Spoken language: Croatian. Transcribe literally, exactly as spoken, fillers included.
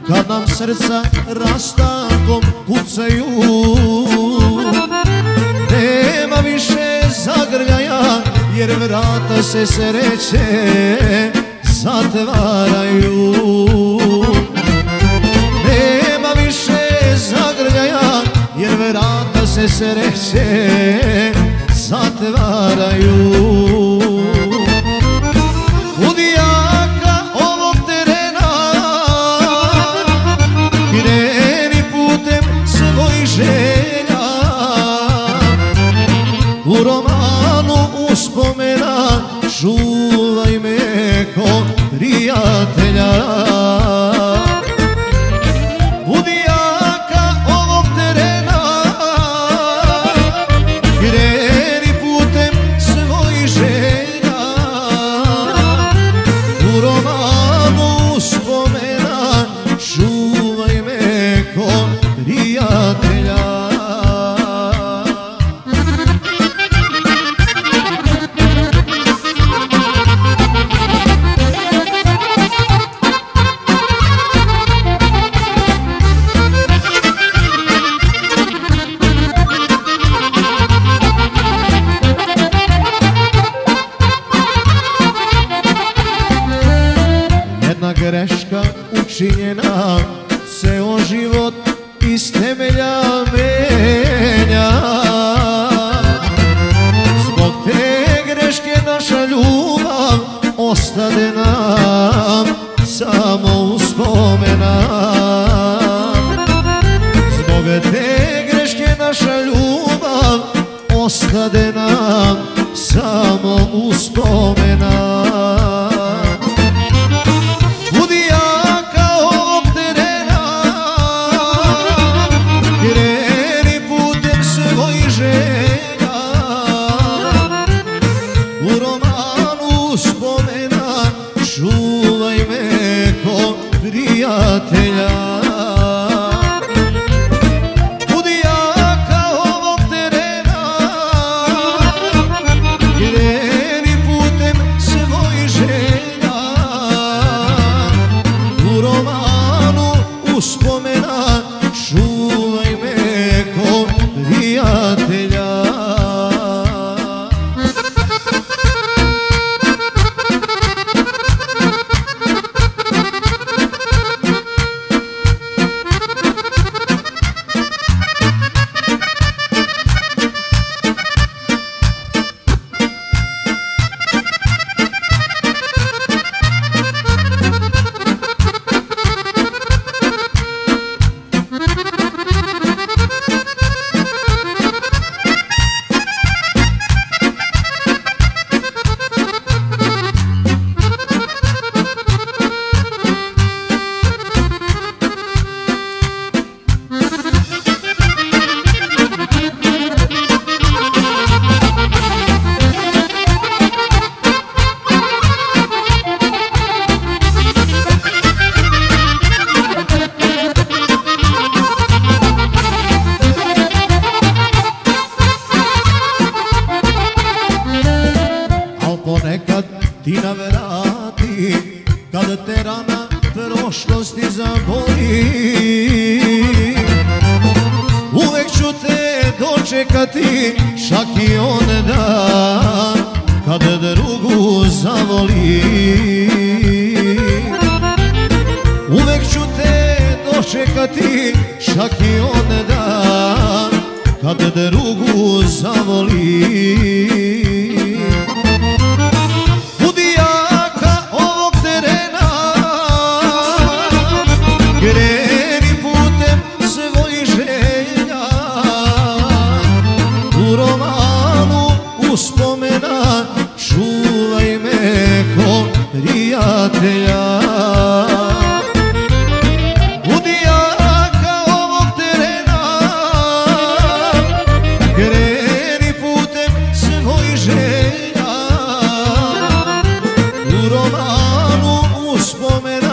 kad nam srca rastankom kucaju. Nema više zagrljaja, jer vrata se sreće zatvaraju. Nema više zagrljaja, jer vrata se sreće zatvaraju. Udijaka ovog terena, kreni putem svojih želja. U romanu uspomena čuvaj me ko prijatelja. Udijaka ovog terena, kreni putem svojih želja. U romanu uspomena čuvaj me ko prijatelja. Greška učinjena, ceo život iz temelja menja. Zbog te greške naša ljubav ostade nam samo uspomena. Zbog te greške naša ljubav ostade nam samo uspomena. Čuvaj me ko prijatelja. Udijaka ovog terena, kreni putem svojih želja. U romanu uspomena čuvaj me ko prijatelja. Ponekad ti navrati, kad te rana prošlosti zaboli. Uvek ću te dočekati, čak i onda kad drugu zavoli. Uvek ću te dočekati, čak i onda kad drugu zavoli. Kreni putem svojih želja. U romanu uspomena čuvaj me ko prijatelja. Udijaka ovog terena, kreni putem svojih želja. U romanu uspomena